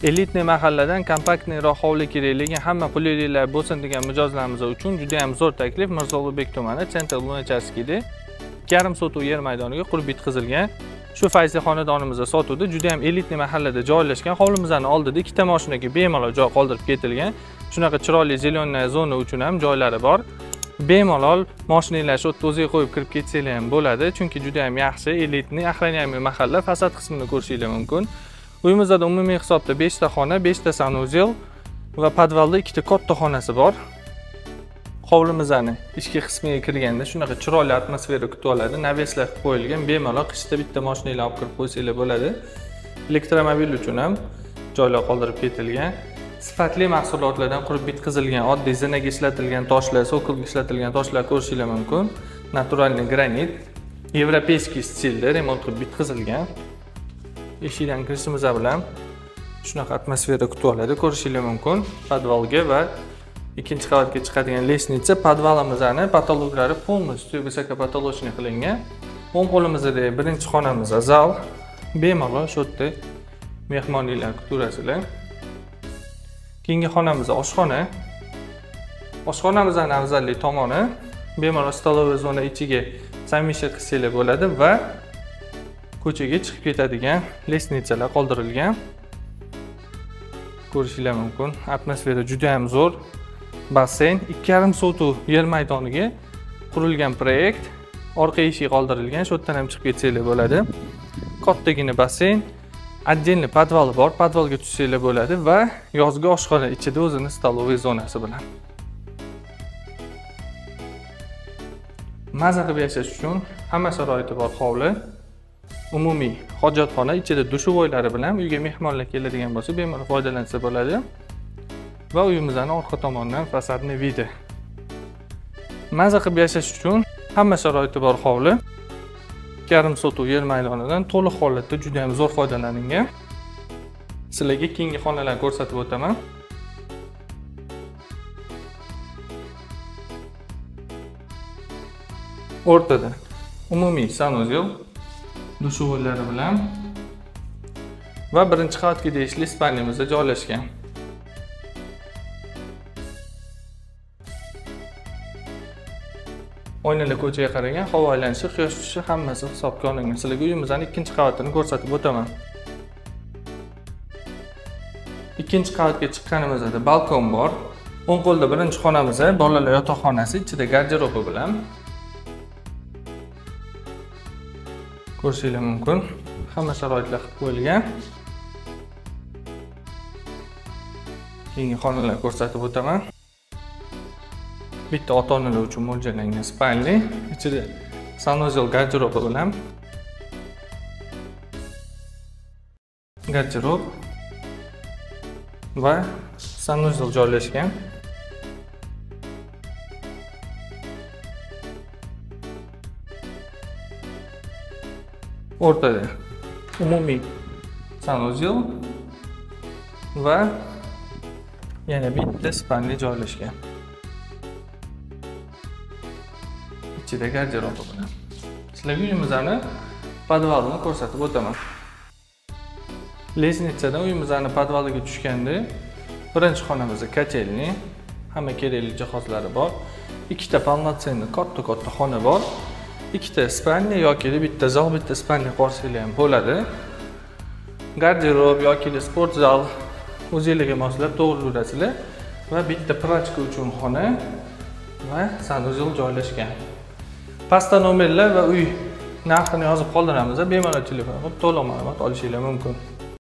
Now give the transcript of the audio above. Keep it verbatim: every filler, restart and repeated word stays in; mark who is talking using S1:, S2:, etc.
S1: Elitniy mahalladan kompaktniroq hovli kerak, lekin hamma qulayliklar bo'lsin degan mijozlarimiz uchun juda ham zo'r taklif. Mirzo Ulug'bek tumani Center Lunacheskida ikki yarim sotix yer maydoniga qurib bitkazilgan. Shu Fayzli xonadonimizda sotuvda juda ham elitniy mahallada joylashgan. Hovlimizning oldida ikkita mashinaga bemalol joy qoldirib ketilgan. Shunaqa chiroyli zeleniy zona uchun ham joylari bor. Bemalol mashinalar shu yerda o'zingiz qo'yib kirib ketsanglar ham bo'ladi, chunki juda ham yaxshi elitniy охраняемый mahalla. Fasad qismini ko'rishingiz mumkin. Uyimizda umumiy hisobda besh ta xona, besh ta sanuzel va podvalda ikkita katta xonasi bor. Hovlimizning ichki qismiga kirganda shunaqa chiroyli atmosfera kutib oladi. Naveslar qo'yilgan, bemalol qishda bitta mashinalar olib kirib qo'ysanglar bo'ladi. Elektromobil uchun ham joylar qoldirib ketilgan. Sifatli mahsulotlardan qurib bitkazilgan, oddiy zinaga ishlatilgan toshlar, sokolga ishlatilgan toshlar ko'rishingiz mumkin. Naturalniy granit, yevropeyskiy stilda remont qilib bitkazilgan. Eshikdan kirishimiz bilan shunaqa atmosfera kutib oladi, ko'rishingiz mumkin. Podvalga va ikkinchi qavatga chiqadigan lestnitsa, podvalimizning patologlari полностью высокопотолочный qilingan. O'ng qo'limizda birinchi xonamiz zal, bemalol shu yerda mehmonlar kuturasizlar. Keyingi xonamiz oshxona. Oshxonamizning afzallik tomoni bemalol stoloviy zona ichiga samisha qilsanglar bo'ladi va ko'chaga chiqib ketadigan lestnitsalar qoldirilgan. Ko'rishingiz mumkin. Atmosfera juda ham zo'r. Basseyn ikki yarim sotix yer maydoniga qurilgan proyekt. Orqa eshik qoldirilgan. Shu yerdan ham chiqib ketsanglar bo'ladi. Kattagina basseyn, отдельный podvali bor. Podvalga tushsanglar bo'ladi va yozgi oshxona ichida o'zini stoloviy zonasi bilan. Maza qilib yashash uchun hamma sharoiti bor hovli. Umumiy hojatxona, ichida dushovoylari bilan uyga mehmonlar keladigan bo'lsa, bemalol foydalansa bo'ladi. Va uyimizning orqa tomonidan fasadni vidi. Maza qilib yashash uchun hamma sharoiti bor hovli. ikki yarim sotix yer maydonidan to'liq holatda juda ham zo'r foydalanilgan. Sizlarga keyingi xonalarni ko'rsatib o'taman. O'rtada umumiy sanuzel dushovoylari bilan va birinchi qavatga tegishli spalnamizda joylashgan. Oynalar ko'chaga qaragan, havo aylanishi, quyosh tushishi hammasi hisobga olingan. Sizlarga uyimizning ikkinchi qavatini ko'rsatib o'taman. Ikkinchi qavatga chiqqanimizda balkon bor. O'ng qo'lda birinchi xonamiz, bolalar yotoqxonasi, ichida garderobi bilan. Ko'rishingiz mumkin. Hamma sharoitlar qilib qo'yilgan. Keyingi xonalarni ko'rsatib o'taman. Bitta ota-onalar uchun mo'ljallangan spalni, ichida sanuzel garderobi bilan. Garderob va sanuzel joylashgan. O'rtada umumiy sanuzel va yana bitta spalni joylashgan. Ichida garderobi bilan. Sizlarga uyimizning podvalini ko'rsatib o'taman. Lestnitsadan uyimizning podvaliga tushganda birinchi xonamizda kotelni, hamma kerakli jihozlari bor. Ikkita полноценный katta-katta xona bor. Ikkita spalni yoki bitta zal, bitta spalni qo'rsanglar ham bo'ladi. Garderob yoki sport zal o'zingizlarga moslab to'g'rilasizlar va bitta prachka uchun xona va sanuzel joylashgan. Pastda nomerlar va uy narxini yozib qoldiramiz. Bemalol telefon qilib to'liq ma'lumot olishingiz mumkin.